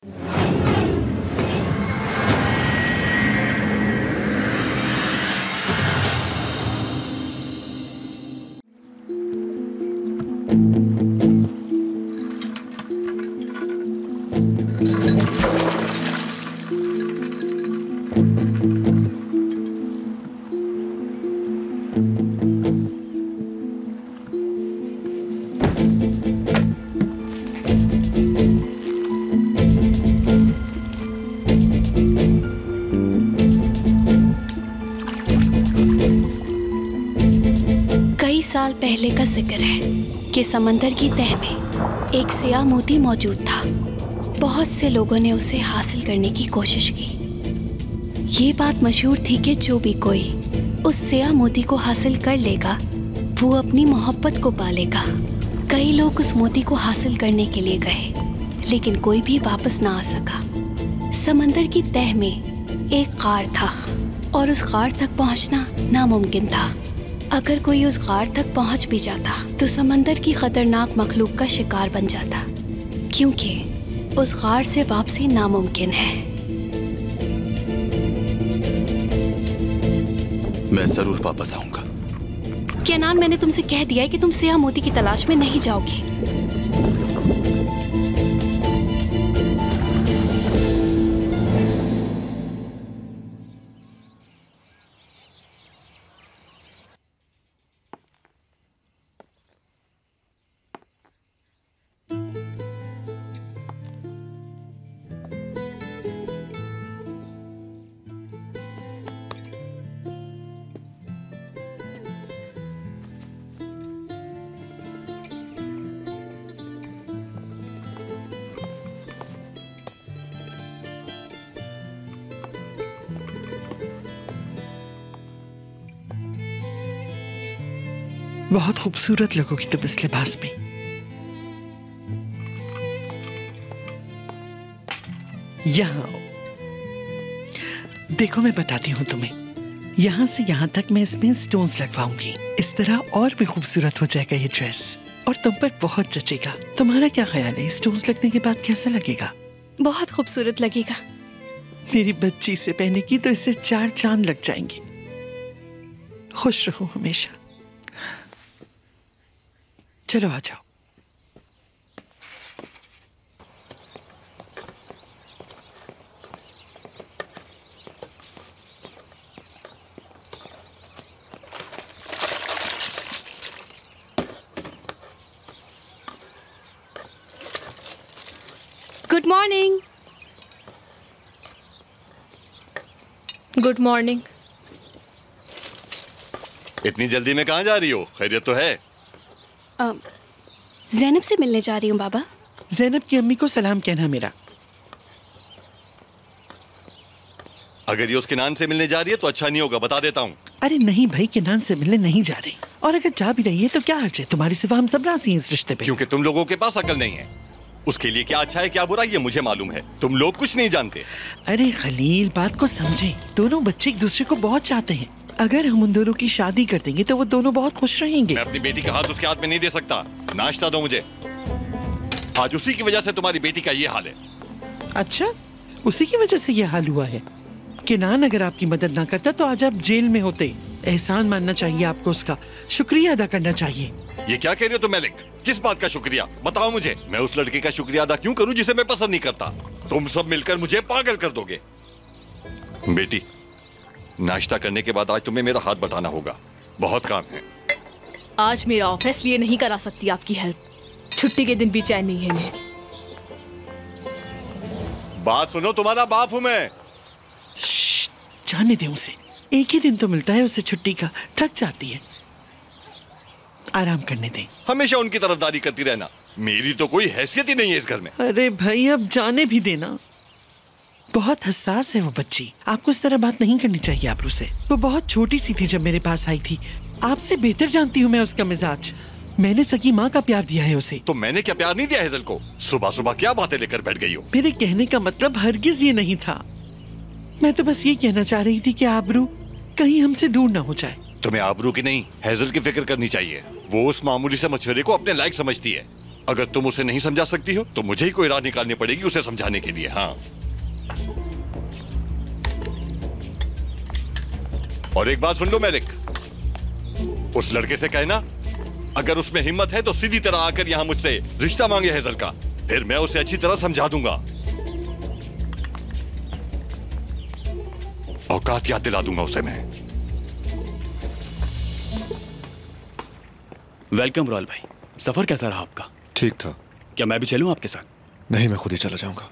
साल पहले का जिक्र है कि समंदर की तह में एक सियाह मोती मौजूद था। बहुत से लोगों ने उसे हासिल करने की कोशिश की। ये बात मशहूर थी कि जो भी कोई उस सियाह मोती को हासिल कर लेगा वो अपनी मोहब्बत को पालेगा। कई लोग उस मोती को हासिल करने के लिए गए, लेकिन कोई भी वापस ना आ सका। समंदर की तह में एक गार था और उस गार तक पहुंचना नामुमकिन था। अगर कोई उस गार तक पहुंच भी जाता तो समंदर की खतरनाक मखलूक का शिकार बन जाता, क्योंकि उस गार से वापसी नामुमकिन है। मैं जरूर वापस आऊंगा। केनान, मैंने तुमसे कह दिया है कि तुम सियाह मोती की तलाश में नहीं जाओगे। बहुत खूबसूरत लगोगी तुम इस लिबास में। यहाँ आओ, देखो मैं बताती हूँ तुम्हें। यहाँ से यहाँ तक मैं इसमें स्टोन्स लगवाऊंगी। इस तरह और भी खूबसूरत हो जाएगा ये ड्रेस और तुम पर बहुत जचेगा। तुम्हारा क्या ख्याल है, स्टोन्स लगने के बाद कैसा लगेगा? बहुत खूबसूरत लगेगा। मेरी बच्ची से पहनेगी तो इससे 4 चांद लग जाएंगे। खुश रहो हमेशा। चलो आ जाओ। Good morning. Good morning. इतनी जल्दी में कहाँ जा रही हो? खैरियत तो है? ज़ैनब से मिलने जा रही हूँ बाबा। ज़ैनब की अम्मी को सलाम कहना मेरा। अगर ये उसके नान से मिलने जा रही है तो अच्छा नहीं होगा, बता देता हूँ। अरे नहीं भाई, किनान से मिलने नहीं जा रही, और अगर जा भी रही है तो क्या हर्ज है? तुम्हारे सिवा हम सब राजी हैं इस रिश्ते पे। क्योंकि तुम लोगों के पास अकल नहीं है। उसके लिए क्या अच्छा है क्या बुरा ये मुझे मालूम है, तुम लोग कुछ नहीं जानते। अरे खलील, बात को समझे। दोनों बच्चे एक दूसरे को बहुत चाहते हैं। अगर हम उन दोनों की शादी कर देंगे तो वो दोनों बहुत खुश रहेंगे। मैं अपनी बेटी का हाथ उसके हाथ में नहीं दे सकता। नाश्ता दो मुझे। आज उसी की वजह से तुम्हारी बेटी का ये हाल है। अच्छा, उसी की वजह से ये हाल हुआ है? किनान अगर आपकी मदद ना करता तो आज आप जेल में होते। एहसान मानना चाहिए आपको, उसका शुक्रिया अदा करना चाहिए। ये क्या कह रहे हो तुम मेलिक? किस बात का शुक्रिया बताओ मुझे। मैं उस लड़के का शुक्रिया अदा क्यों करूं जिसे मैं पसंद नहीं करता? तुम सब मिलकर मुझे पागल कर दोगे। बेटी, नाश्ता करने के बाद आज तुम्हें मेरा हाथ बटाना होगा, बहुत काम है। आज मेरा ऑफिस लिए नहीं करा सकती आपकी हेल्प। छुट्टी के दिन भी चैन नहीं है मैं। बात सुनो, तुम्हारा बाप हूं मैं। जाने दे उसे, एक ही दिन तो मिलता है उसे छुट्टी का, थक जाती है। आराम करने दे। हमेशा उनकी तरफदारी करती रहना। मेरी तो कोई हैसियत ही नहीं है इस घर में। अरे भाई, अब जाने भी देना। बहुत हसास है वो बच्ची, आपको इस तरह बात नहीं करनी चाहिए आबरू से। वो बहुत छोटी सी थी जब मेरे पास आई थी। आपसे बेहतर जानती हूँ मैं उसका मिजाज। मैंने सगी माँ का प्यार दिया है उसे। तो मैंने क्या प्यार नहीं दिया हेजल को? सुबह सुबह क्या बातें लेकर बैठ गई हो? मेरे कहने का मतलब हरगिज ये नहीं था। मैं तो बस ये कहना चाह रही थी कि आबरू कहीं हमसे दूर ना हो जाए। तुम्हें आबरू की नहीं हेजल की फिक्र करनी चाहिए। वो उस मामूली से मछुआरे को अपने लायक समझती है। अगर तुम उसे नहीं समझा सकती हो तो मुझे ही कोई राह निकालनी पड़ेगी उसे समझाने के लिए। हाँ, और एक बात सुन लो मैलिक, उस लड़के से कहना अगर उसमें हिम्मत है तो सीधी तरह आकर यहां मुझसे रिश्ता मांगे हेजल का, फिर मैं उसे अच्छी तरह समझा दूंगा, औकात याद दिला दूंगा उसे मैं। वेलकम रॉयल भाई, सफर कैसा रहा आपका? ठीक था। क्या मैं भी चलूं आपके साथ? नहीं, मैं खुद ही चला जाऊंगा।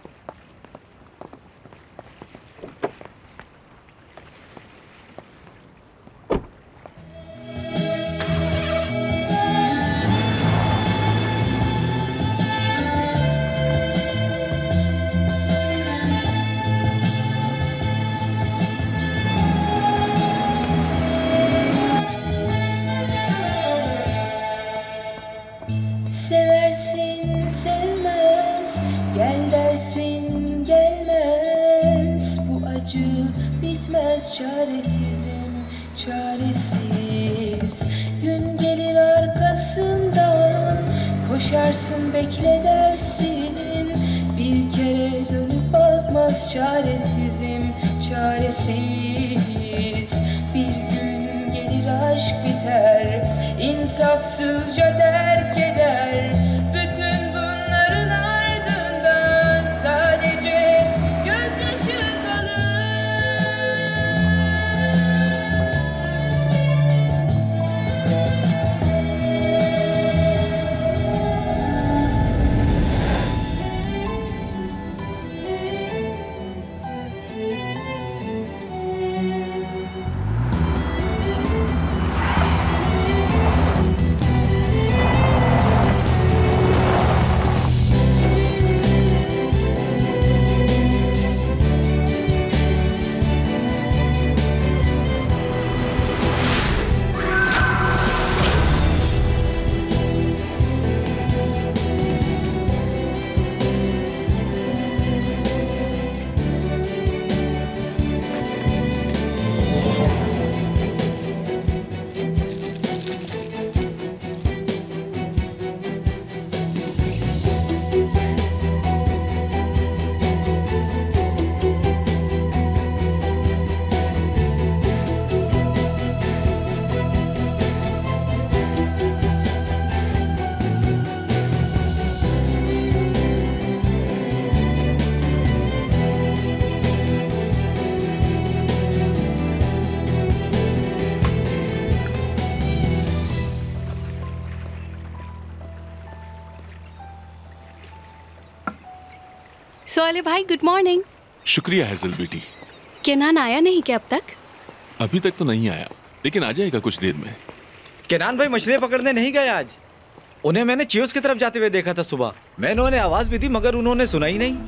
Seversin sevmez, gel dersin gelmez. Bu acı bitmez, çaresizim çaresiz. Gün gelir arkasından, koşarsın bekle dersin. Bir kere dönüp bakmaz, çaresizim çaresiz. Bir gün gelir aşk biter, insafsızca terk eder. Bütün bunların ardından sadece gözyaşı kalır. सोले भाई good morning. शुक्रिया hazel बेटी। केनान आया नहीं क्या अब तक? अभी तक तो नहीं आया, लेकिन आ जाएगा कुछ देर में। केनान भाई मछलियाँ पकड़ने नहीं गए आज। उन्हें मैंने चियोस की तरफ जाते हुए देखा था सुबह। मैंने उन्हें आवाज भी दी मगर उन्होंने सुना ही नहीं।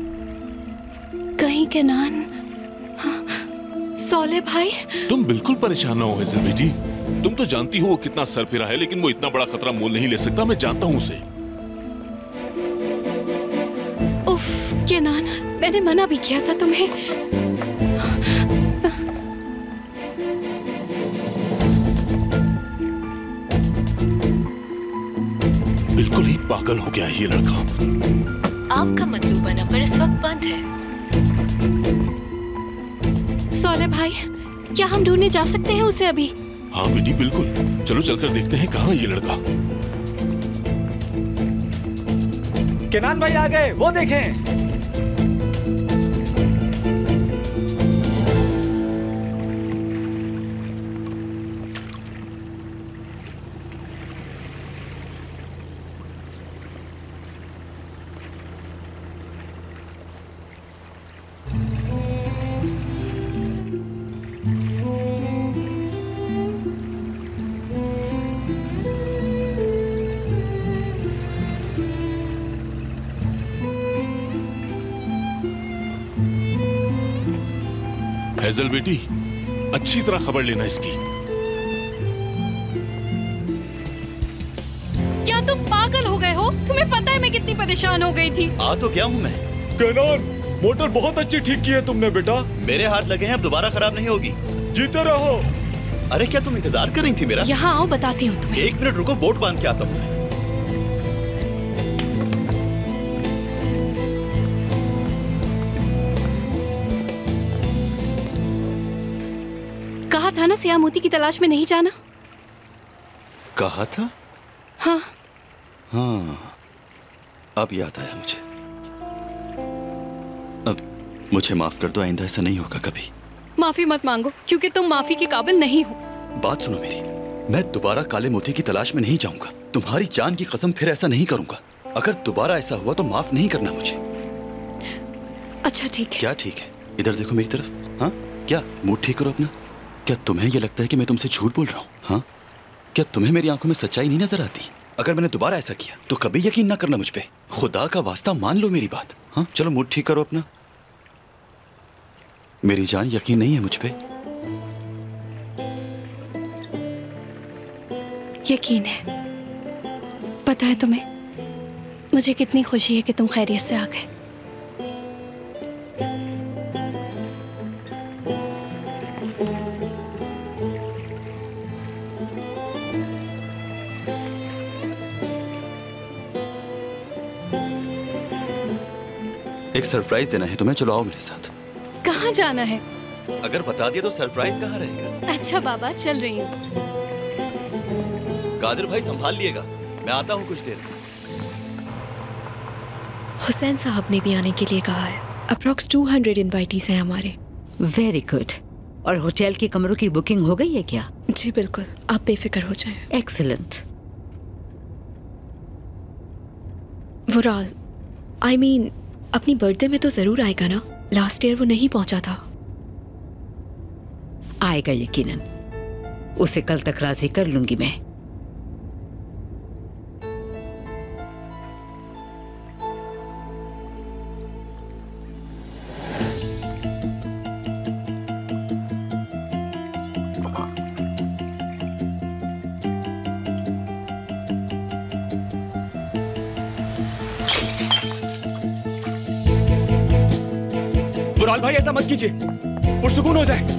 कहीं केनान। हाँ, सोले भाई तुम बिल्कुल परेशान ना हो हेजल बेटी। तुम तो जानती हो वो कितना सरफिरा है, लेकिन वो इतना बड़ा खतरा मोल नहीं ले सकता। मैं जानता हूँ उसे। उफ केनान, मैंने मना भी किया था तुम्हें। बिल्कुल ही पागल हो गया है ये लड़का। आपका मतलूबा नंबर इस वक्त बंद है। सोले भाई, क्या हम ढूंढने जा सकते हैं उसे अभी? हाँ बेटी बिल्कुल, चलो चलकर देखते हैं कहाँ है ये लड़का। केनान भाई आ गए, वो देखें। हेजल बेटी, अच्छी तरह खबर लेना इसकी। क्या तुम पागल हो गए हो? तुम्हें पता है मैं कितनी परेशान हो गई थी। आ तो क्या हूँ मैं। केनान, मोटर बहुत अच्छी ठीक की है तुमने बेटा। मेरे हाथ लगे हैं, अब दोबारा खराब नहीं होगी। जीते रहो। अरे क्या तुम इंतजार कर रही थी मेरा? यहाँ आओ, बताती हूँ तुम्हें। 1 मिनट रुको, बोट बांध के आता हूँ। सिया मोती की तलाश में नहीं जाना? कहा था? हाँ। हाँ, अब याद आया मुझे। अब मुझे माफ कर दो, आइंदा ऐसा नहीं होगा कभी। माफी मत मांगो, क्योंकि तुम माफी के काबिल नहीं हो। बात सुनो मेरी, मैं दोबारा काले मोती की तलाश में नहीं जाऊंगा। तुम्हारी जान की कसम, फिर ऐसा नहीं करूंगा। अगर दोबारा ऐसा हुआ तो माफ नहीं करना मुझे। अच्छा ठीक है। क्या ठीक है? इधर देखो मेरी तरफ। हाँ, क्या मूड ठीक करो अपना। क्या तुम्हें यह लगता है कि मैं तुमसे झूठ बोल रहा हूँ? हाँ, क्या तुम्हें मेरी आंखों में सच्चाई नहीं नजर आती? अगर मैंने दोबारा ऐसा किया तो कभी यकीन ना करना मुझ पे। खुदा का वास्ता मान लो मेरी बात। हाँ, चलो मूड ठीक करो अपना। मेरी जान, यकीन नहीं है मुझ पे? यकीन है। पता है तुम्हें, मुझे कितनी खुशी है कि तुम खैरियत से आ गए। एक सरप्राइज देना है तुम्हें, चलो आओ मेरे साथ। कहाँ जाना है? अगर बता दिया तो सरप्राइज कहाँ रहेगा? अच्छा बाबा, चल रही हूँ। कादिर भाई संभाल लिएगा, मैं आता हूँ कुछ देर में। हुसैन साहब ने भी आने के लिए कहा है। अप्रॉक्स 200 इनवाइटीज हैं हमारे। Very good. और होटल के कमरों की बुकिंग हो गई है क्या? जी बिल्कुल, आप बेफिक्र हो जाएं। एक्सीलेंट। वुराल, आई मीन अपनी बर्थडे में तो जरूर आएगा ना? लास्ट ईयर वो नहीं पहुंचा था। आएगा यकीनन। उसे कल तक राजी कर लूंगी मैं। बुराल भाई ऐसा मत कीजिए, पुरसुकून हो जाए।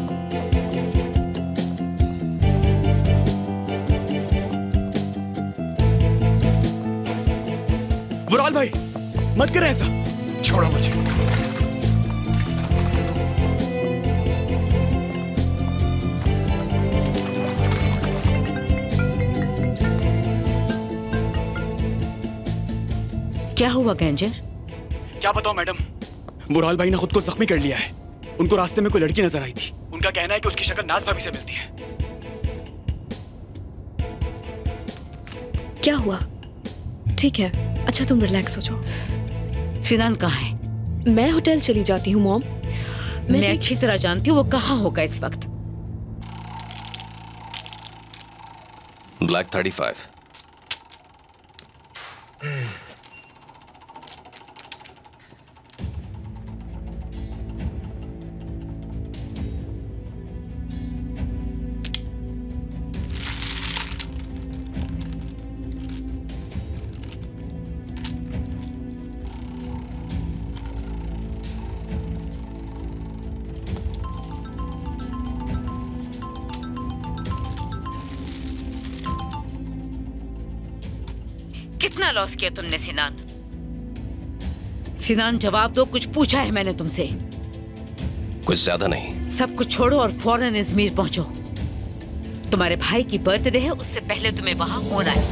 बुराल भाई मत करें ऐसा। छोड़ो मुझे। क्या हुआ गैंजर? क्या बताओ मैडम, बुराल भाई ने खुद को जख्मी कर लिया है। उनको रास्ते में कोई लड़की नजर आई थी। उनका कहना है कि उसकी शक्ल नाज भाभी से मिलती है। क्या हुआ? ठीक है, अच्छा तुम रिलैक्स हो जाओ। सिनान कहाँ है? मैं होटल चली जाती हूँ मॉम। मैं अच्छी तरह जानती हूँ वो कहाँ होगा इस वक्त। ब्लैक 35। कितना लॉस किया तुमने सिनान? सिनान जवाब दो, कुछ पूछा है मैंने तुमसे? कुछ ज्यादा नहीं। सब कुछ छोड़ो और फौरन इजमीर पहुंचो। तुम्हारे भाई की बर्थडे है, उससे पहले तुम्हें वहां होना है।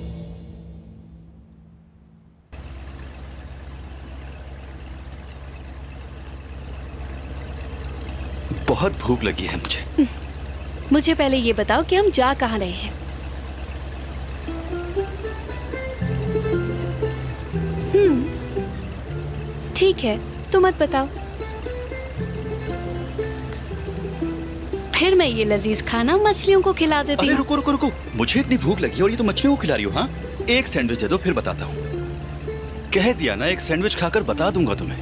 बहुत भूख लगी है मुझे। मुझे पहले ये बताओ कि हम जा कहाँ रहे हैं? ठीक है, तो मत बताओ। फिर मैं ये लजीज खाना मछलियों को खिला देती हूँ। रुको रुको रुको, मुझे इतनी भूख लगी और ये तो मछलियों को खिला रही हो? हाँ, एक सैंडविच दे दो फिर बताता हूँ। कह दिया ना, एक सैंडविच खाकर बता दूंगा तुम्हें।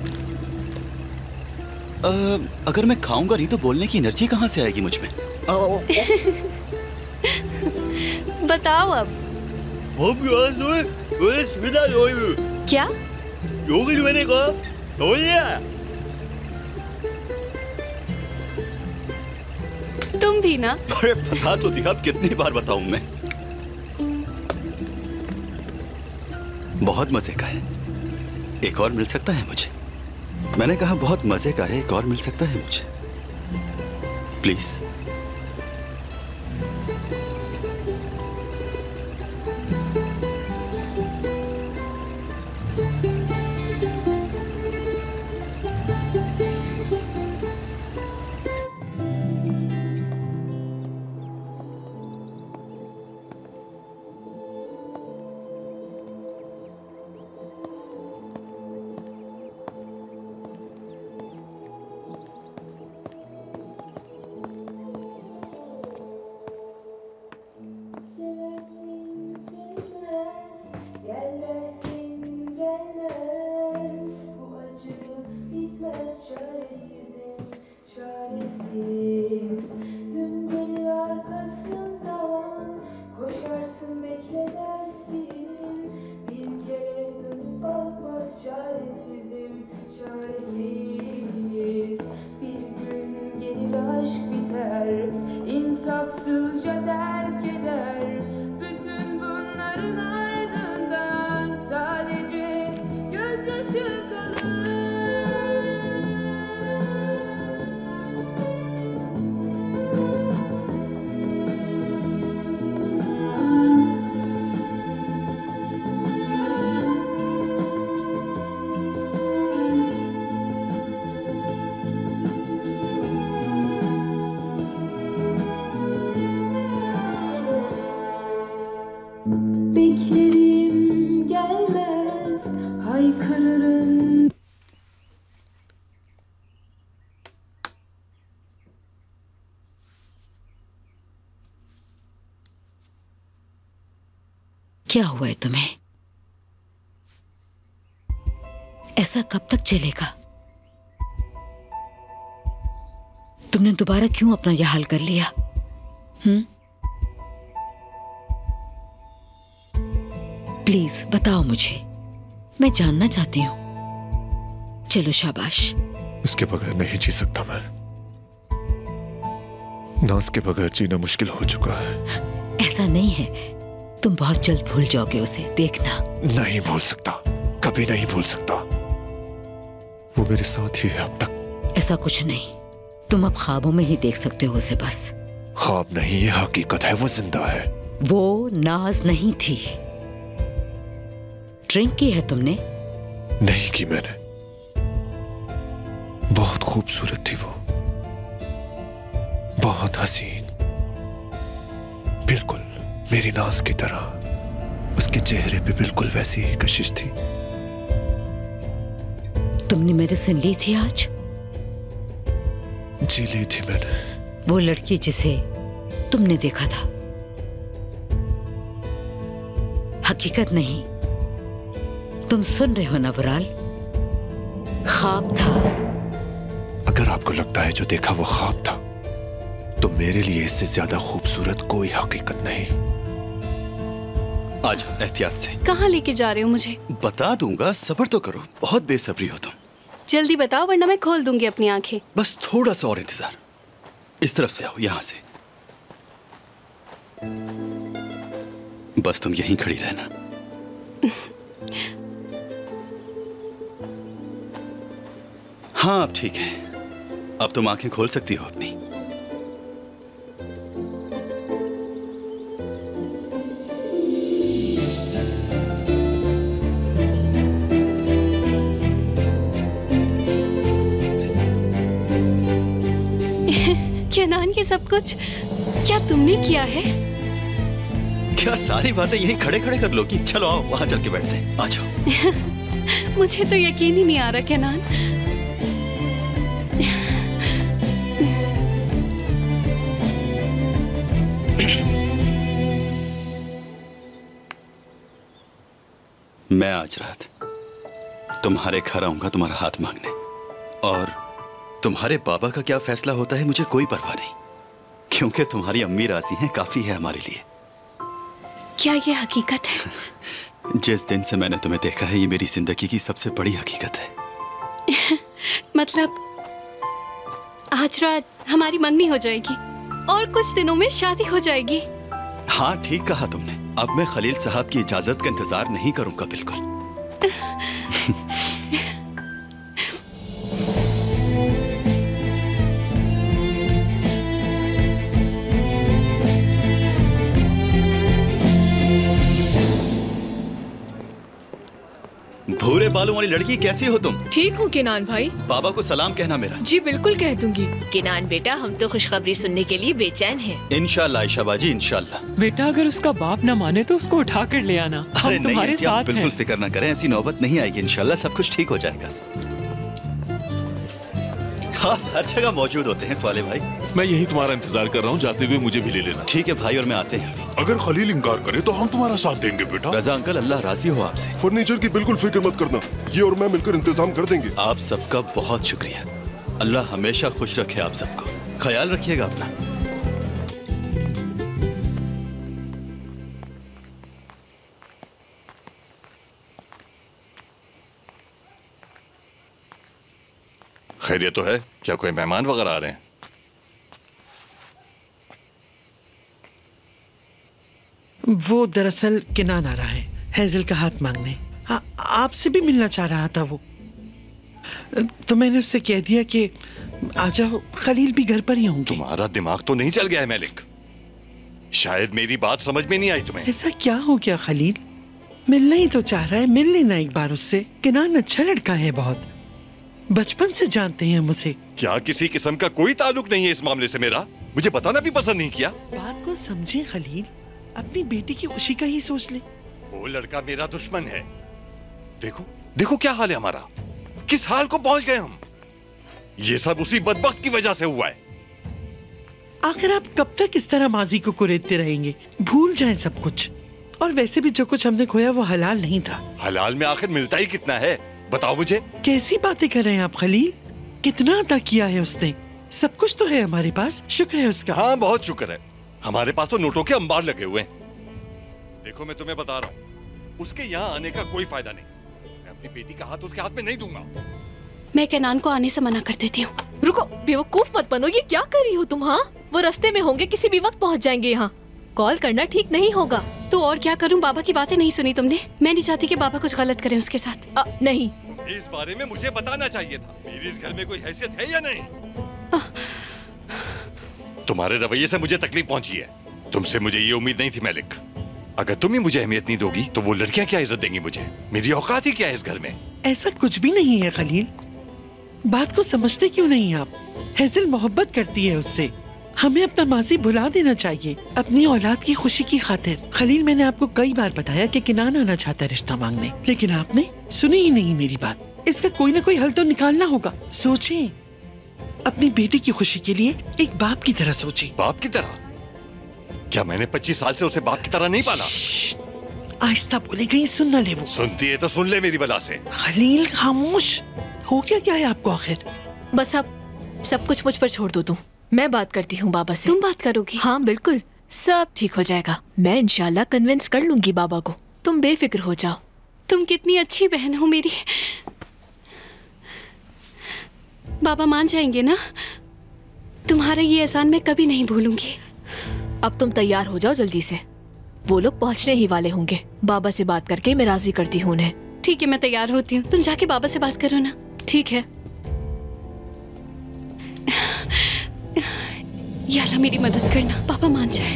अगर मैं खाऊंगा नहीं तो बोलने की एनर्जी कहाँ से आएगी मुझ में? बताओ अब। क्या? मैंने कहा तुम भी ना? अरे बता तो दिया, अब कितनी बार बताऊं मैं? बहुत मजे का है, एक और मिल सकता है मुझे? मैंने कहा बहुत मजे का है, एक और मिल सकता है मुझे? प्लीज क्या हुआ है तुम्हें? ऐसा कब तक चलेगा? तुमने दोबारा क्यों अपना यह हाल कर लिया? प्लीज बताओ मुझे, मैं जानना चाहती हूँ। चलो शाबाश। उसके बगैर नहीं जी सकता मैं। नाज के बगैर जीना मुश्किल हो चुका है। ऐसा नहीं है, तुम बहुत जल्द भूल जाओगे उसे, देखना। नहीं भूल सकता, कभी नहीं भूल सकता। वो मेरे साथ ही है अब तक। ऐसा कुछ नहीं, तुम अब ख्वाबों में ही देख सकते हो उसे बस। ख्वाब नहीं, ये हकीकत है, वो जिंदा है। वो नाज नहीं थी। ड्रिंक की है तुमने? नहीं की मैंने। बहुत खूबसूरत थी वो, बहुत हसीन, बिल्कुल मेरी नाज की तरह। उसके चेहरे पे बिल्कुल वैसी ही कशिश थी। तुमने मेडिसिन ली थी आज? जी ली थी मैंने। वो लड़की जिसे तुमने देखा था, हकीकत नहीं, तुम सुन रहे हो ना वुराल? ख्वाब था। अगर आपको लगता है जो देखा वो ख्वाब था, तो मेरे लिए इससे ज्यादा खूबसूरत कोई हकीकत नहीं। आज एहतियात से। कहाँ लेके जा रहे हो मुझे? बता दूंगा, सब्र तो करो। बहुत बेसब्री हो तुम। जल्दी बताओ वरना मैं खोल दूंगी अपनी आंखें। बस थोड़ा सा और इंतजार। इस तरफ से आओ, यहां से। बस तुम यहीं खड़ी रहना। हाँ अब ठीक है, अब तुम आंखें खोल सकती हो अपनी। केनान, ये सब कुछ क्या तुमने किया है? क्या सारी बातें यहीं खड़े खड़े कर लोगी? चलो आओ वहां चल के बैठते हैं, आ जाओ। मुझे तो यकीन ही नहीं आ रहा केनान। मैं आज रात तुम्हारे घर आऊंगा तुम्हारा हाथ मांगने, और तुम्हारे बाबा का क्या फैसला होता है मुझे कोई परवाह नहीं, क्योंकि तुम्हारी अम्मी राजी हैं, काफी है हमारे लिए। क्या ये हकीकत है? जिस दिन से मैंने तुम्हें देखा है, ये मेरी जिंदगी की सबसे बड़ी हकीकत है। मतलब आज रात हमारी मंगनी हो जाएगी और कुछ दिनों में शादी हो जाएगी। हाँ ठीक कहा तुमने। अब मैं खलील साहब की इजाजत का इंतजार नहीं करूंगा बिल्कुल। भूरे बालों वाली लड़की, कैसी हो तुम? ठीक हूँ केनान भाई। बाबा को सलाम कहना मेरा। जी बिल्कुल कह दूंगी। केनान बेटा, हम तो खुशखबरी सुनने के लिए बेचैन हैं। इंशाल्लाह आयशा बाजी, इंशाल्लाह। बेटा अगर उसका बाप न माने तो उसको उठा कर ले आना, हम तुम्हारे साथ हैं। बिल्कुल फिक्र न करें, ऐसी नौबत नहीं आएगी, इंशाल्लाह सब कुछ ठीक हो जाएगा। हाँ, हर जगह मौजूद होते हैं स्वाले भाई। मैं यही तुम्हारा इंतजार कर रहा हूँ, जाते हुए मुझे भी ले लेना। ठीक है भाई, और मैं आते हैं। अगर खलील इंकार करे तो हम तुम्हारा साथ देंगे बेटा। रजा अंकल, अल्लाह राजी हो आपसे। फर्नीचर की बिल्कुल फिक्र मत करना, ये और मैं मिलकर इंतजाम कर देंगे। आप सबका बहुत शुक्रिया। अल्लाह हमेशा खुश रखे आप सबको। ख्याल रखिएगा अपना। खैरियत तो है? क्या कोई मेहमान वगैरह आ रहे हैं? वो दरअसल केनान आ रहा है, हेजल का हाथ मांगने। आपसे भी मिलना चाह रहा था वो, तो मैंने उससे कह दिया कि आ जाओ, खलील भी घर पर ही होंगे। तुम्हारा दिमाग तो नहीं चल गया है मलिक? शायद मेरी बात समझ में नहीं आई तुम्हें। ऐसा क्या हो गया खलील? मिलना ही तो चाह रहा है, मिल लेना एक बार उससे। केनान अच्छा लड़का है बहुत, बचपन से जानते हैं हम उसे। क्या किसी किस्म का कोई ताल्लुक नहीं है इस मामले से मेरा? मुझे बताना भी पसंद नहीं किया। बात को समझे खलील, अपनी बेटी की खुशी का ही सोच ले। वो लड़का मेरा दुश्मन है। देखो देखो क्या हाल है हमारा, किस हाल को पहुंच गए हम। ये सब उसी बदबख्त की वजह से हुआ है। आखिर आप कब तक इस तरह माजी को कुरेदते रहेंगे? भूल जाएं सब कुछ। और वैसे भी जो कुछ हमने खोया वो हलाल नहीं था। हलाल में आखिर मिलता ही कितना है, बताओ मुझे। कैसी बातें कर रहे हैं आप खलील? कितना अता किया है उसने? सब कुछ तो है हमारे पास, शुक्र है उसका। हाँ बहुत शुक्र है, हमारे पास तो नोटों के अंबार लगे हुए हैं। देखो मैं तुम्हें बता रहा हूँ, उसके यहाँ आने का कोई फायदा नहीं। मैं अपनी बेटी का हाथ उसके हाथ में नहीं दूंगा। मैं केनान को आने से मना कर देती हूँ। रुको, बेवकूफ मत बनो, ये क्या कर रही हो तुम? हाँ, वो रास्ते में होंगे, किसी भी वक्त पहुँच जाएंगे यहाँ। कॉल करना ठीक नहीं होगा। तो और क्या करूँ? बाबा की बातें नहीं सुनी तुमने? मैं नहीं चाहती कि बाबा कुछ गलत करें उसके साथ। नहीं, इस बारे में मुझे बताना चाहिए था। मेरी इस घर में कोई हैसियत है या नहीं? तुम्हारे रवैये से मुझे तकलीफ पहुंची है। तुमसे मुझे ये उम्मीद नहीं थी मैलिक। अगर तुम ही मुझे अहमियत नहीं दोगी तो वो लड़कियां क्या इज्जत देंगी मुझे? मेरी औकात ही क्या है इस घर में? ऐसा कुछ भी नहीं है खलील, बात को समझते क्यों नहीं आप? हेजल मोहब्बत करती है उससे। हमें अपना माजी भुला देना चाहिए अपनी औलाद की खुशी की खातिर। खलील, मैंने आपको कई बार बताया कि किनान आना चाहता है रिश्ता मांगने, लेकिन आपने सुनी ही नहीं मेरी बात। इसका कोई ना कोई हल तो निकालना होगा। सोचें, अपनी बेटी की खुशी के लिए एक बाप की तरह सोचें। बाप की तरह? क्या मैंने 25 साल से उसे बाप की तरह नहीं पाला? आहिस्ता बोले, कहीं सुन न ले वो। सुनती है तो सुन ले मेरी बला से। खलील खामोश हो, क्या है आपको आखिर? बस अब सब कुछ मुझ पर छोड़ दो तुम। मैं बात करती हूँ बाबा से। तुम बात करोगी? हाँ बिल्कुल, सब ठीक हो जाएगा। मैं इंशाल्लाह कन्विंस कर लूंगी बाबा को। तुम बेफिक्र हो जाओ। तुम कितनी अच्छी बहन हो मेरी। बाबा मान जाएंगे ना? तुम्हारा ये एहसान मैं कभी नहीं भूलूंगी। अब तुम तैयार हो जाओ जल्दी से, वो लोग पहुंचने ही वाले होंगे। बाबा से बात करके मैं राजी करती हूँ उन्हें। ठीक है, मैं तैयार होती हूँ। तुम जाके बाबा से बात करो ना। ठीक है। या अल्लाह मेरी मदद करना, पापा मान जाए।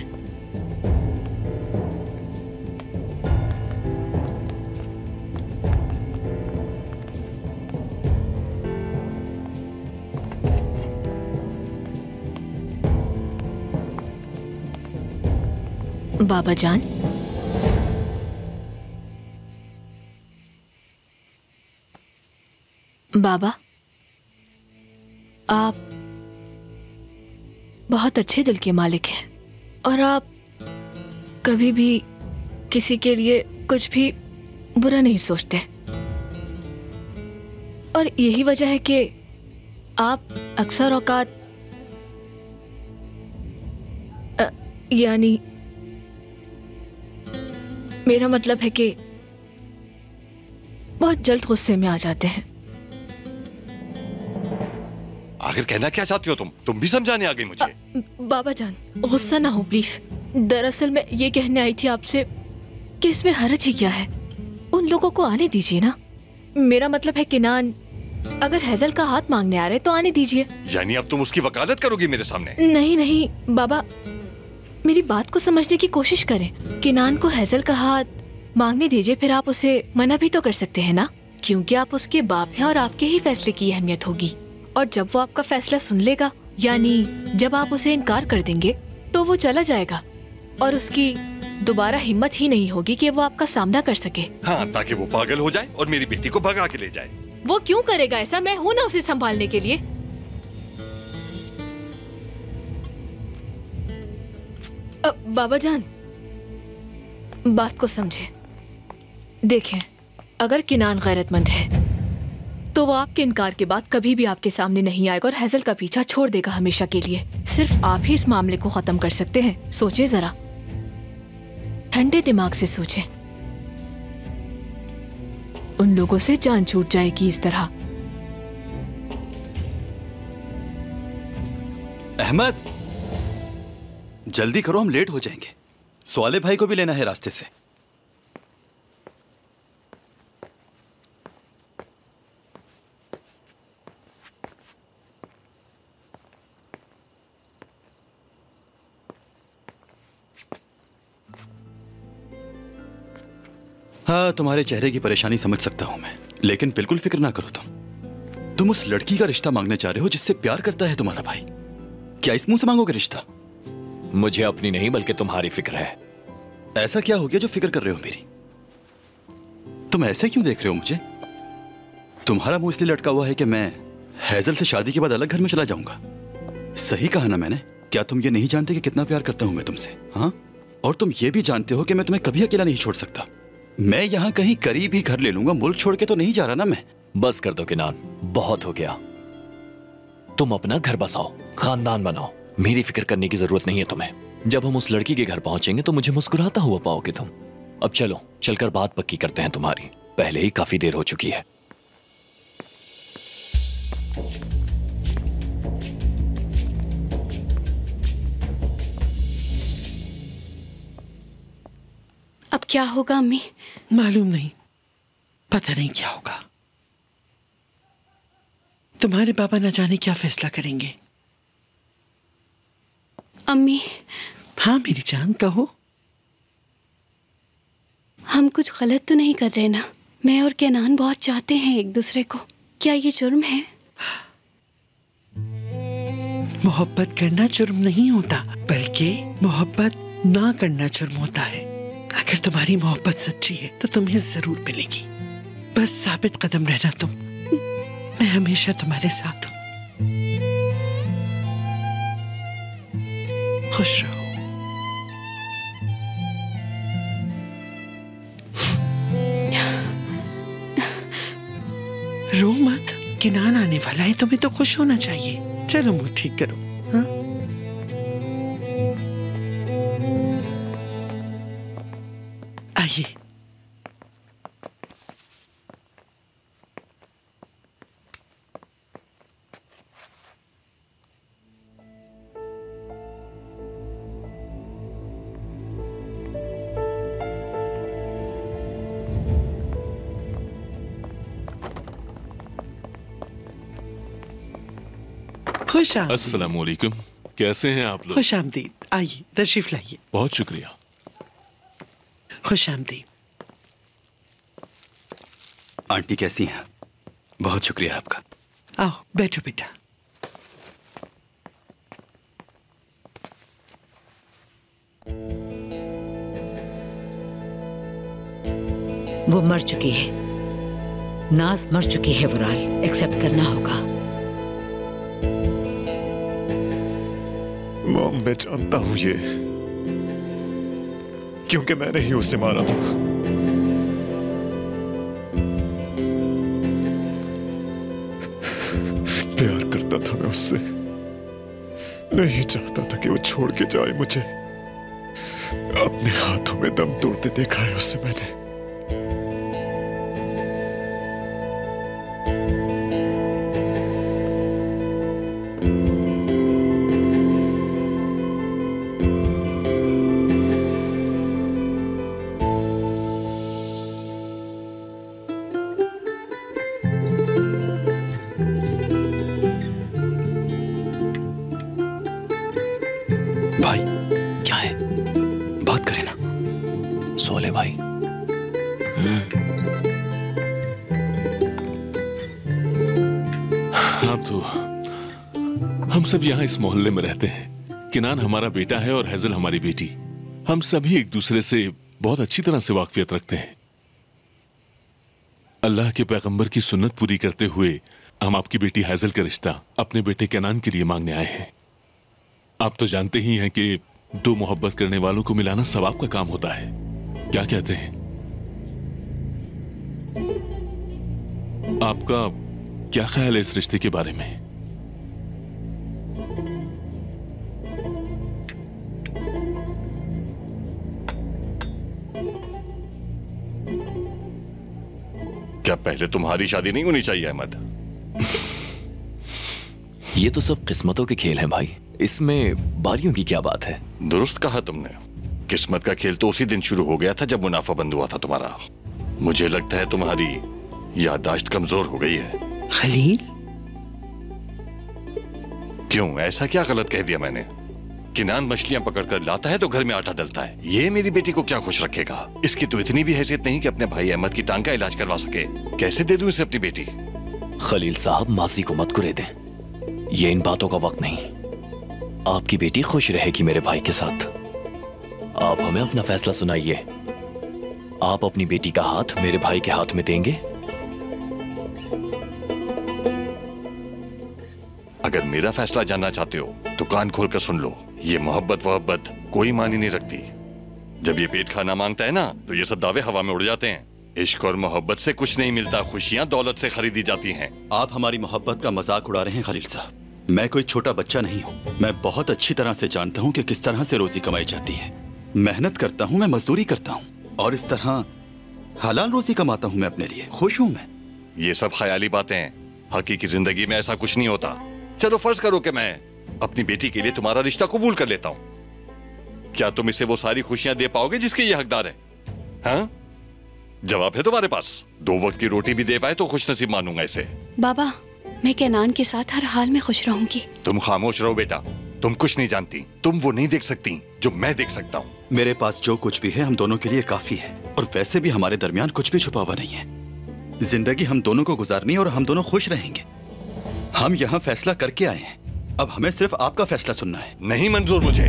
बाबा जान, बाबा आप बहुत अच्छे दिल के मालिक हैं और आप कभी भी किसी के लिए कुछ भी बुरा नहीं सोचते। और यही वजह है कि आप अक्सर औकात यानी मेरा मतलब है कि बहुत जल्द गुस्से में आ जाते हैं। आखिर कहना क्या चाहती हो तुम भी समझाने आ गई मुझे। बाबा जान, गुस्सा ना हो प्लीज। दरअसल मैं ये कहने आई थी आपसे कि इसमें हरज ही क्या है। उन लोगों को आने दीजिए ना। मेरा मतलब है किनान अगर हेजल का हाथ मांगने आ रहे तो आने दीजिए। यानी अब तुम उसकी वकालत करोगी मेरे सामने? नहीं नहीं बाबा, मेरी बात को समझने की कोशिश करें। किनान को हेजल का हाथ मांगने दीजिए, फिर आप उसे मना भी तो कर सकते हैं ना, क्योंकि आप उसके बाप हैं और आपके ही फैसले की अहमियत होगी। और जब वो आपका फैसला सुन लेगा, यानी जब आप उसे इनकार कर देंगे, तो वो चला जाएगा और उसकी दोबारा हिम्मत ही नहीं होगी कि वो आपका सामना कर सके। हाँ, ताकि वो पागल हो जाए और मेरी बेटी को भगा के ले जाए। वो क्यों करेगा ऐसा? मैं हूं ना उसे संभालने के लिए। बाबा जान, बात को समझे। देखें, अगर किनान गैरतमंद है तो वो आपके इनकार के बाद कभी भी आपके सामने नहीं आएगा और हेजल का पीछा छोड़ देगा हमेशा के लिए। सिर्फ आप ही इस मामले को खत्म कर सकते हैं। सोचें जरा, ठंडे दिमाग से सोचें। उन लोगों से जान छूट जाएगी इस तरह। अहमद, जल्दी करो, हम लेट हो जाएंगे। स्वाले भाई को भी लेना है रास्ते से। हाँ, तुम्हारे चेहरे की परेशानी समझ सकता हूं मैं, लेकिन बिल्कुल फिक्र ना करो। तुम उस लड़की का रिश्ता मांगने चाह रहे हो जिससे प्यार करता है तुम्हारा भाई। क्या इस मुंह से मांगोगे रिश्ता? मुझे अपनी नहीं बल्कि तुम्हारी फिक्र है। ऐसा क्या हो गया जो फिक्र कर रहे हो मेरी? तुम ऐसे क्यों देख रहे हो मुझे? तुम्हारा मुंह इसलिए लटका हुआ है कि मैं हेजल से शादी के बाद अलग घर में चला जाऊंगा। सही कहा ना मैंने? क्या तुम ये नहीं जानते कि कितना प्यार करता हूं मैं तुमसे? हाँ, और तुम ये भी जानते हो कि मैं तुम्हें कभी अकेला नहीं छोड़ सकता। मैं यहाँ कहीं करीब ही घर ले लूंगा, मुल्क छोड़ के तो नहीं जा रहा ना मैं। बस कर दो किनान, बहुत हो गया। तुम अपना घर बसाओ, खानदान बनाओ, मेरी फिक्र करने की जरूरत नहीं है तुम्हें। जब हम उस लड़की के घर पहुंचेंगे तो मुझे मुस्कुराता हुआ पाओगे तुम। अब चलो, चलकर बात पक्की करते हैं तुम्हारी, पहले ही काफी देर हो चुकी है। अब क्या होगा अम्मी? मालूम नहीं, पता नहीं क्या होगा। तुम्हारे पापा न जाने क्या फैसला करेंगे। अम्मी। हाँ मेरी जान, कहो। हम कुछ गलत तो नहीं कर रहे ना? मैं और केनान बहुत चाहते हैं एक दूसरे को, क्या ये जुर्म है? मोहब्बत करना जुर्म नहीं होता, बल्कि मोहब्बत ना करना जुर्म होता है। अगर तुम्हारी मोहब्बत सच्ची है तो तुम्हें जरूर मिलेगी। बस साबित कदम रहना तुम, मैं हमेशा तुम्हारे साथ हूं। खुश रहो। रो मत, किनान आने वाला है, तुम्हें तो खुश होना चाहिए। चलो मुंह ठीक करो। हाँ? आइए। खुश आमदीद। अस्सलाम वालेकुम, कैसे हैं आप लोग? खुश आमदीद, आइए तशरीफ लाइए। बहुत शुक्रिया। खुश आमदीद। आंटी कैसी हैं? बहुत शुक्रिया आपका। आओ बैठो बेटा। वो मर चुकी है, नाज मर चुकी है वुराल, एक्सेप्ट करना होगा। मॉम, मैं जानता हूं ये, क्योंकि मैंने ही उसे मारा था। प्यार करता था मैं उससे, नहीं चाहता था कि वो छोड़ के जाए मुझे। अपने हाथों में दम तोड़ते देखा है उसे मैंने। भाई क्या है, बात करें ना। सोले भाई। हाँ तो हम सब यहाँ इस मोहल्ले में रहते हैं। किनान हमारा बेटा है और हैजल हमारी बेटी। हम सभी एक दूसरे से बहुत अच्छी तरह से वाकफियत रखते हैं। अल्लाह के पैगंबर की सुन्नत पूरी करते हुए हम आपकी बेटी हैजल का रिश्ता अपने बेटे किनान के लिए मांगने आए हैं। आप तो जानते ही हैं कि दो मोहब्बत करने वालों को मिलाना सवाब का काम होता है। क्या कहते हैं? आपका क्या ख्याल है इस रिश्ते के बारे में? क्या पहले तुम्हारी शादी नहीं होनी चाहिए अहमद? ये तो सब किस्मतों के खेल हैं भाई, इसमें बारियों की क्या बात है? दुरुस्त कहा तुमने। किस्मत का खेल तो उसी दिन शुरू हो गया था जब मुनाफा बंद हुआ था तुम्हारा। मुझे लगता है तुम्हारी याददाश्त कमजोर हो गई है। खलील, क्यों, ऐसा क्या गलत कह दिया मैंने? किनान मछलियां पकड़कर लाता है तो घर में आटा डलता है, ये मेरी बेटी को क्या खुश रखेगा? इसकी तो इतनी भी हैसियत नहीं कि अपने भाई अहमद की टांग का इलाज करवा सके। कैसे दे दूं इसे अपनी बेटी? खलील साहब, माजी को मत कुरे दें, ये इन बातों का वक्त नहीं। आपकी बेटी खुश रहेगी मेरे भाई के साथ। आप हमें अपना फैसला सुनाइए। आप अपनी बेटी का हाथ मेरे भाई के हाथ में देंगे? अगर मेरा फैसला जानना चाहते हो तो कान खोलकर सुन लो। ये मोहब्बत वहब्बत कोई मानी नहीं रखती। जब ये पेट खाना मांगता है ना तो ये सब दावे हवा में उड़ जाते हैं। इश्क और मोहब्बत से कुछ नहीं मिलता, खुशियाँ दौलत से खरीदी जाती हैं। आप हमारी मोहब्बत का मजाक उड़ा रहे हैं खलील साहब। मैं कोई छोटा बच्चा नहीं हूँ। मैं बहुत अच्छी तरह से जानता हूँ कि किस तरह से रोजी कमाई जाती है। मेहनत करता हूँ, मैं मजदूरी करता हूँ और इस तरह हलाल रोजी कमाता हूँ। मैं अपने लिए खुश हूँ। मैं ये सब ख्याली बातें हैं। हकीकी जिंदगी में ऐसा कुछ नहीं होता। चलो फर्ज करो कि मैं अपनी बेटी के लिए तुम्हारा रिश्ता कबूल कर लेता हूँ, क्या तुम इसे वो सारी खुशियां दे पाओगे जिसके ये हकदार है? हाँ? जवाब है तुम्हारे पास। 2 वक्त की रोटी भी दे पाए तो खुश नसीब मानूंगा इसे। बाबा, मैं कैनान के साथ हर हाल में खुश रहूंगी। तुम खामोश रहो बेटा, तुम कुछ नहीं जानती। तुम वो नहीं देख सकती जो मैं देख सकता हूँ। मेरे पास जो कुछ भी है हम दोनों के लिए काफी है, और वैसे भी हमारे दरमियान कुछ भी छुपा हुआ नहीं है। जिंदगी हम दोनों को गुजारनी है और हम दोनों खुश रहेंगे। हम यहाँ फैसला करके आए हैं, अब हमें सिर्फ आपका फैसला सुनना है। नहीं मंजूर मुझे।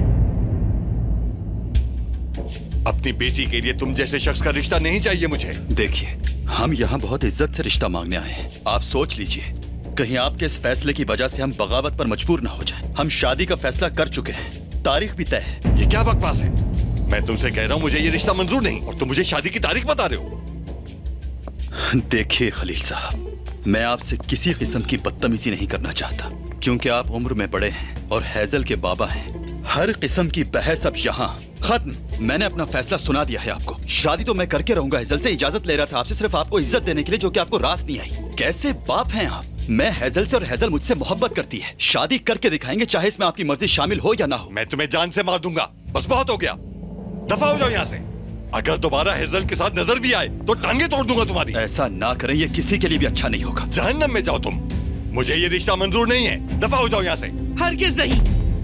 अपनी बेटी के लिए तुम जैसे शख्स का रिश्ता नहीं चाहिए मुझे। देखिए, हम यहाँ बहुत इज्जत से रिश्ता मांगने आए हैं। आप सोच लीजिए, कहीं आपके इस फैसले की वजह से हम बगावत पर मजबूर ना हो जाएं। हम शादी का फैसला कर चुके हैं, तारीख भी तय है। ये क्या बकवास है? मैं तुमसे कह रहा हूँ मुझे ये रिश्ता मंजूर नहीं, और तुम मुझे शादी की तारीख बता रहे हो। देखिए खलील साहब, मैं आपसे किसी किस्म की बदतमीजी नहीं करना चाहता, क्योंकि आप उम्र में बड़े हैं और हैजल के बाबा हैं। हर किस्म की बहस अब यहाँ खत्म। मैंने अपना फैसला सुना दिया है आपको। शादी तो मैं करके रहूंगा। हैजल से इजाजत ले रहा था आपसे सिर्फ आपको इज्जत देने के लिए, जो कि आपको रास नहीं आई। कैसे बाप हैं आप? मैं हैजल से और हैजल मुझसे मोहब्बत करती है। शादी करके दिखाएंगे, चाहे इसमें आपकी मर्जी शामिल हो या ना हो। मैं तुम्हें जान से मार दूंगा। बस बहुत हो गया, दफा हो जाओ यहाँ से। अगर दोबारा हैजल के साथ नजर भी आए तो टांगे तोड़ दूंगा तुम्हारी। ऐसा ना करें, ये किसी के लिए भी अच्छा नहीं होगा। जहन्नम में जाओ तुम। मुझे ये रिश्ता मंजूर नहीं है। दफा हो जाओ यहाँ से। हरगिज़ नहीं।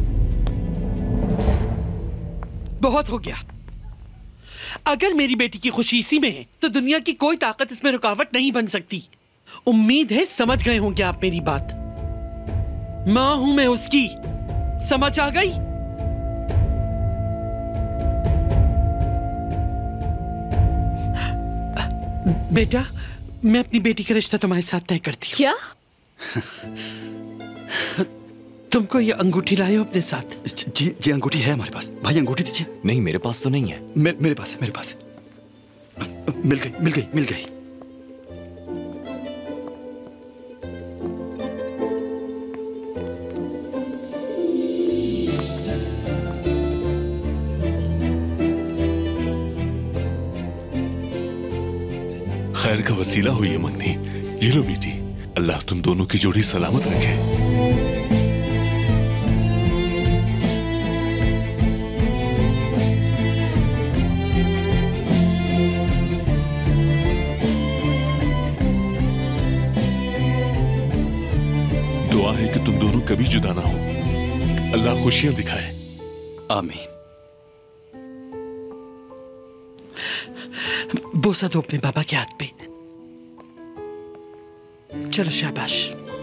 बहुत हो गया। अगर मेरी बेटी की खुशी इसी में है तो दुनिया की कोई ताकत इसमें रुकावट नहीं बन सकती। उम्मीद है समझ गए होंगे आप मेरी बात। मां हूं मैं उसकी, समझ आ गई? बेटा, मैं अपनी बेटी का रिश्ता तुम्हारे साथ तय करती हूँ। क्या? तुमको ये अंगूठी लाए हो अपने साथ? जी अंगूठी है हमारे पास। भाई अंगूठी दीजिए। नहीं, मेरे पास तो नहीं है। मेरे पास है, मेरे पास है। मिल गई मिल गई मिल गई। खैर का वसीला हुई है मंगनी। ये लो बेटी, अल्लाह तुम दोनों की जोड़ी सलामत रखे। दुआ है कि तुम दोनों कभी जुदा ना हो। अल्लाह खुशियां दिखाए। आमीन। बोसा दो अपने बाबा के हाथ पे। चलो शाबाश।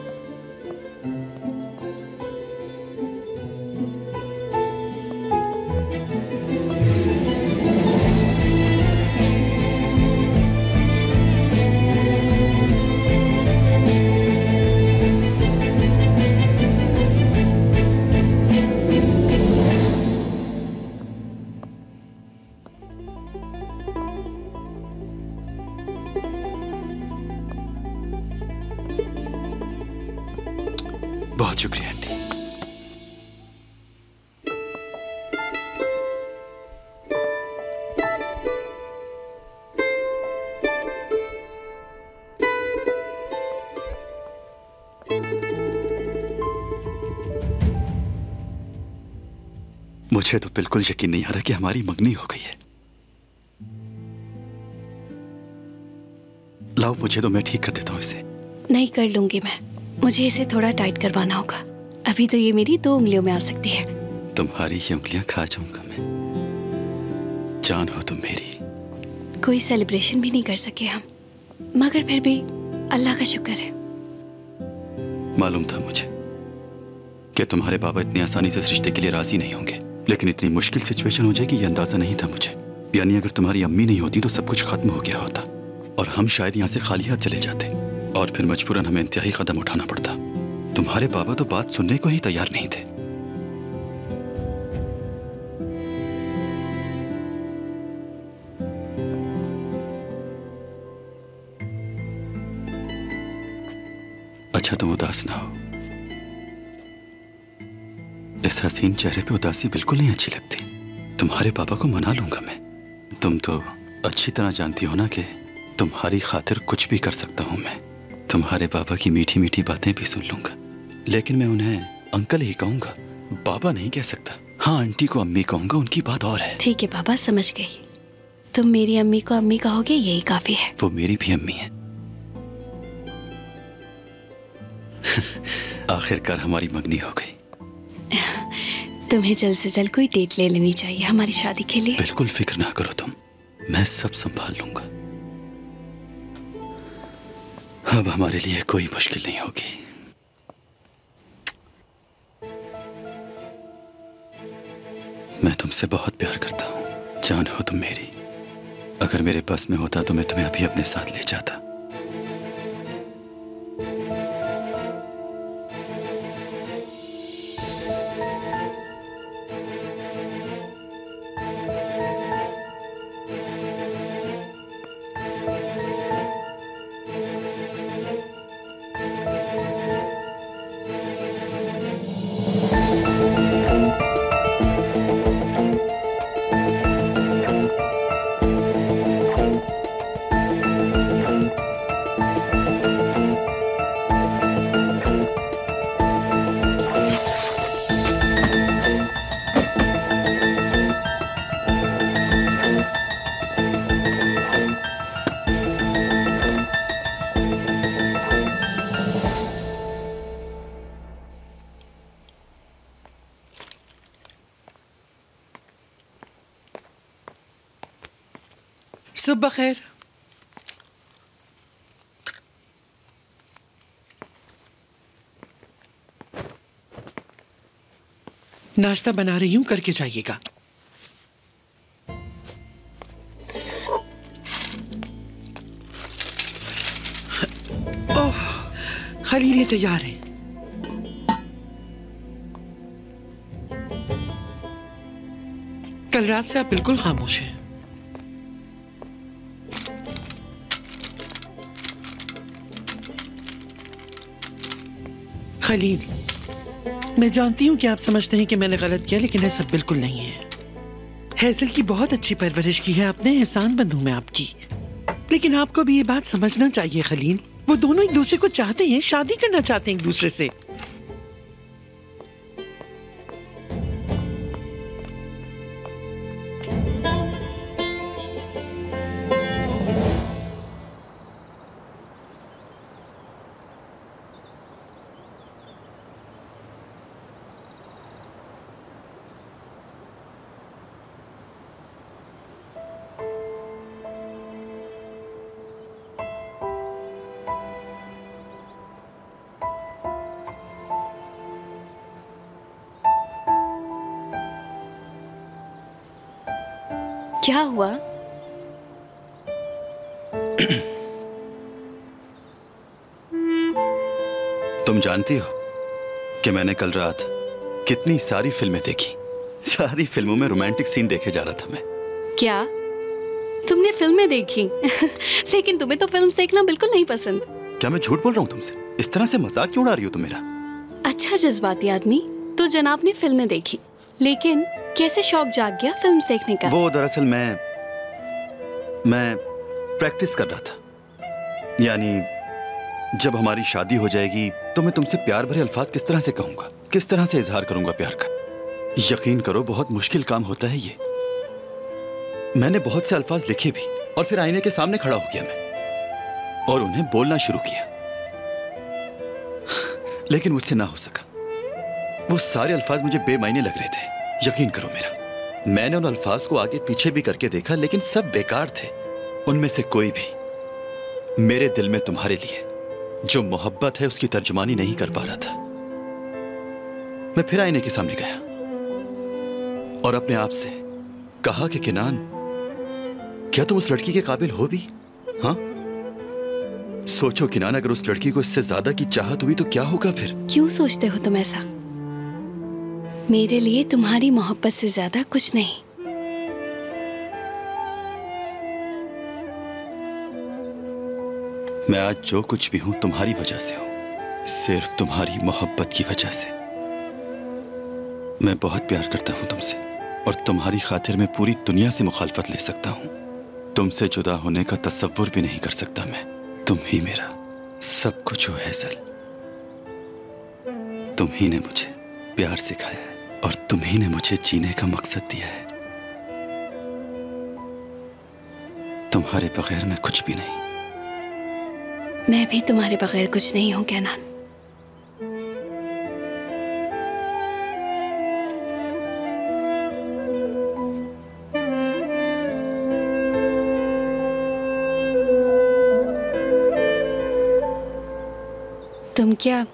बहुत शुक्रिया आंटी। मुझे तो बिल्कुल यकीन नहीं आ रहा कि हमारी मंगनी हो गई है। लाओ मुझे तो, मैं ठीक कर देता हूँ इसे। नहीं, कर लूंगी मैं। मुझे इसे थोड़ा टाइट करवाना होगा। अभी तो ये मेरी 2 उंगलियों में आ सकती है। तुम्हारी ये उंगलियां खा जाऊंगा मैं। जान हो तुम मेरी। कोई सेलिब्रेशन भी नहीं कर सके हम, मगर फिर भी अल्लाह का शुक्र है। मालूम था मुझे कि तुम्हारे बाबा इतनी आसानी से इस रिश्ते के लिए राजी नहीं होंगे, लेकिन इतनी मुश्किल सिचुएशन हो जाएगी ये अंदाजा नहीं था मुझे। यानी अगर तुम्हारी अम्मी नहीं होती तो सब कुछ खत्म हो गया होता और हम शायद यहाँ से खाली हाथ चले जाते, और फिर मजबूरन हमें इंतहाई कदम उठाना पड़ता। तुम्हारे बाबा तो बात सुनने को ही तैयार नहीं थे। अच्छा तुम उदास ना हो। इस हसीन चेहरे पे उदासी बिल्कुल नहीं अच्छी लगती। तुम्हारे पापा को मना लूंगा मैं। तुम तो अच्छी तरह जानती हो ना कि तुम्हारी खातिर कुछ भी कर सकता हूं मैं। तुम्हारे पापा की मीठी मीठी बातें भी सुन लूंगा, लेकिन मैं उन्हें अंकल ही कहूंगा, बाबा नहीं कह सकता। हाँ, आंटी को अम्मी कहूंगा, उनकी बात और है। ठीक है पापा, समझ गई। तुम मेरी अम्मी को अम्मी कहोगे, यही काफी है। वो मेरी भी अम्मी है। आखिरकार हमारी मंगनी हो गई। तुम्हें जल्द से जल्द कोई डेट ले लेनी चाहिए हमारी शादी के लिए। बिल्कुल फिक्र ना करो तुम, मैं सब संभाल लूंगा। अब हमारे लिए कोई मुश्किल नहीं होगी। मैं तुमसे बहुत प्यार करता हूं, जान हो तुम मेरी। अगर मेरे पास में होता तो मैं तुम्हें अभी अपने साथ ले जाता। सुबह खैर। नाश्ता बना रही हूं, करके जाइएगा। ओह, खलील ये तैयार है। कल रात से आप बिल्कुल खामोश हैं। खलील, मैं जानती हूँ कि आप समझते हैं कि मैंने गलत किया, लेकिन ऐसा बिल्कुल नहीं है। हैज़ल की बहुत अच्छी परवरिश की है आपने, एहसानमंद हूँ मैं आपकी। लेकिन आपको भी ये बात समझना चाहिए खलील, वो दोनों एक दूसरे को चाहते हैं, शादी करना चाहते हैं एक दूसरे से। क्या हुआ? तुम जानती हो कि मैंने कल रात कितनी सारी फिल्में देखी। सारी फिल्मों में रोमांटिक सीन देखे जा रहा था मैं। क्या तुमने फिल्में देखी? लेकिन तुम्हें तो फिल्म देखना बिल्कुल नहीं पसंद। क्या मैं झूठ बोल रहा हूँ तुमसे? इस तरह से मजाक क्यों उड़ा रही हो तुम मेरा? अच्छा जज्बाती आदमी, तो जनाब ने फिल्में देखी, लेकिन कैसे शौक जाग गया फिल्म देखने का? वो दरअसल मैं प्रैक्टिस कर रहा था। यानी जब हमारी शादी हो जाएगी तो मैं तुमसे प्यार भरे अल्फाज किस तरह से कहूंगा, किस तरह से इजहार करूंगा प्यार का। यकीन करो बहुत मुश्किल काम होता है ये। मैंने बहुत से अल्फाज लिखे भी और फिर आईने के सामने खड़ा हो गया मैं और उन्हें बोलना शुरू किया, लेकिन मुझसे ना हो सका। वो सारे अल्फाज मुझे बेमायने लग रहे थे। यकीन करो मेरा, मैंने उन अल्फाज को आगे पीछे भी करके देखा, लेकिन सब बेकार थे। उनमें से कोई भी मेरे दिल में तुम्हारे लिए जो मोहब्बत है उसकी तर्जुमानी नहीं कर पा रहा था। मैं फिर आईने के सामने गया और अपने आप से कहा कि किनान, क्या तुम उस लड़की के काबिल हो भी? हाँ, सोचो किनान, अगर उस लड़की को इससे ज्यादा की चाहत हुई तो क्या होगा फिर? क्यों सोचते हो तुम ऐसा? मेरे लिए तुम्हारी मोहब्बत से ज्यादा कुछ नहीं। मैं आज जो कुछ भी हूं तुम्हारी वजह से हूं। सिर्फ तुम्हारी मोहब्बत की वजह से। मैं बहुत प्यार करता हूं तुमसे और तुम्हारी खातिर मैं पूरी दुनिया से मुखालफत ले सकता हूं। तुमसे जुदा होने का तसव्वुर भी नहीं कर सकता मैं। तुम ही मेरा सब कुछ हो हैजल। तुम ही ने मुझे प्यार सिखाया है और तुम ही ने मुझे जीने का मकसद दिया है। तुम्हारे बगैर मैं कुछ भी नहीं। मैं भी तुम्हारे बगैर कुछ नहीं हूं कैनान। तुम क्या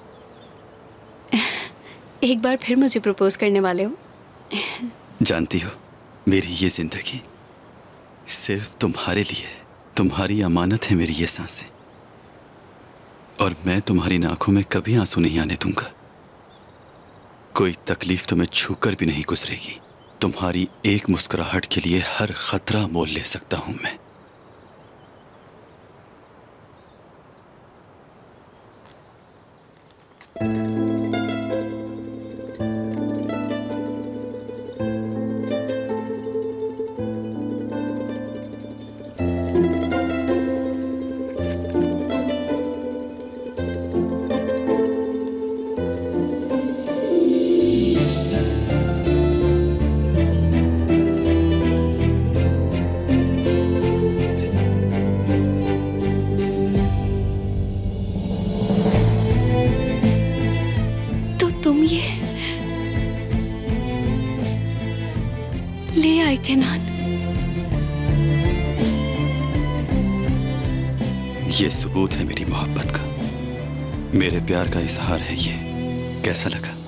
एक बार फिर मुझे प्रपोज करने वाले हो? जानती हो, मेरी ये जिंदगी सिर्फ तुम्हारे लिए है। तुम्हारी अमानत है मेरी ये सांसें, और मैं तुम्हारी आंखों में कभी आंसू नहीं आने दूंगा। कोई तकलीफ तुम्हें छूकर भी नहीं गुजरेगी। तुम्हारी एक मुस्कुराहट के लिए हर खतरा मोल ले सकता हूं मैं। ले आए कैनान। ये सबूत है मेरी मोहब्बत का, मेरे प्यार का इजहार है ये। कैसा लगा?